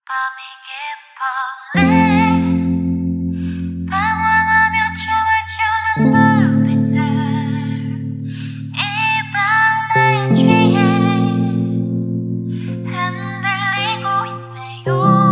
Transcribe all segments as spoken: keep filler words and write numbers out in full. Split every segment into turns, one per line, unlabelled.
밤이 깊었네. 방황하며 춤을 추는 불빛들 이 밤에 취해 흔들리고 있네요.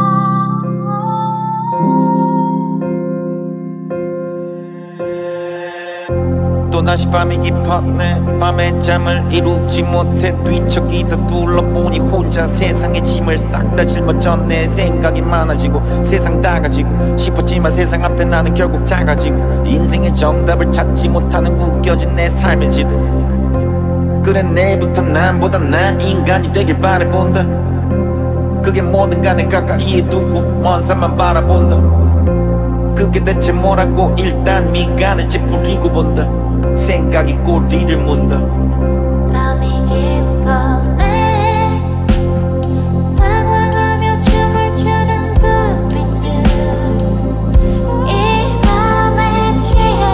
또다시 밤이 깊었네. 밤에 잠을 이루지 못해 뒤척이다 둘러보니 혼자 세상의 짐을 싹 다 짊어졌네. 생각이 많아지고 세상 다가지고 싶었지만 세상 앞에 나는 결국 작아지고 인생의 정답을 찾지 못하는 구겨진 내 삶의 지도. 그래 내일부터 남보다 난 인간이 되길 바라본다. 그게 뭐든 간에 가까이에 두고 먼 산만 바라본다. 그게 대체 뭐라고 일단 미간을 찌푸리고 본다. 생각이 꼬리를 문다.
밤이 깊었네. 방황하며 춤을 추는 불빛들 이 밤에 취해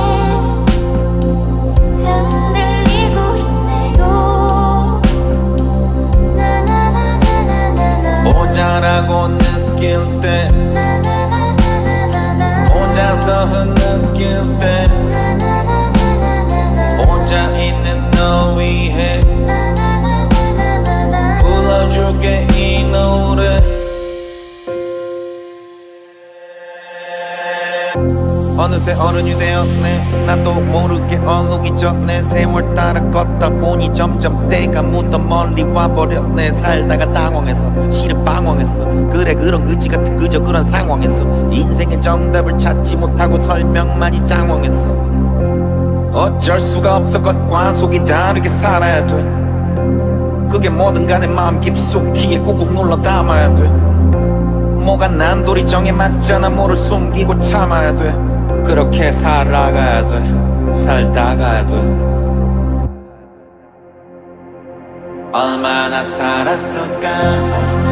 흔들리고 있네요. 나나나나나나나
모자라고 느낄 때 혼자서 흐느낄 때 혼자 있는 너 위해 불러줄게 이 노래. 어느새 어른이 되었네. 나도 모르게 얼룩이 졌네. 세월 따라 걷다 보니 점점 때가 묻어 멀리 와버렸네. 살다가 당황해서 실은 방황했어. 그래 그런 그지 같은 그저 그런 상황에서 인생의 정답을 찾지 못하고 설명만이 장황했어. 어쩔 수가 없어. 겉과 속이 다르게 살아야 돼. 그게 뭐든 간에 마음 깊숙이에 꾹꾹 눌러 담아야 돼. 뭐가 난돌이 정에 맞잖아. 뭐를 숨기고 참아야 돼. 그렇게 살아가야 돼. 살다가야 돼. 얼마나 살았을까.